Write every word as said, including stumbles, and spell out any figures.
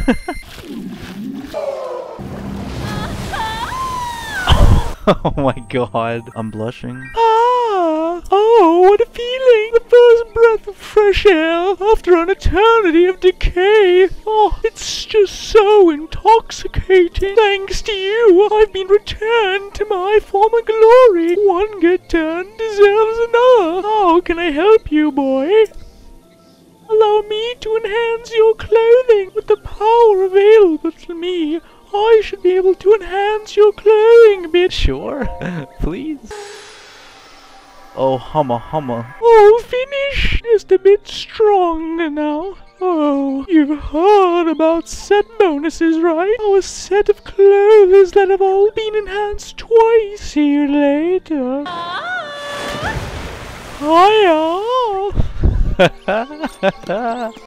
Oh my god. I'm blushing. Ah! Oh, what a feeling! The first breath of fresh air after an eternity of decay. Oh, it's just so intoxicating. Thanks to you, I've been returned to my former glory. One good turn deserves another. How can I help you, boy? Allow me to enhance your clothing with the power available to me. I should be able to enhance your clothing a bit. Sure. Please. Oh, humma humma. Oh, finish. Just a bit stronger now. Oh, you've heard about set bonuses, right? Our set of clothes that have all been enhanced twice. See you later. Hiya.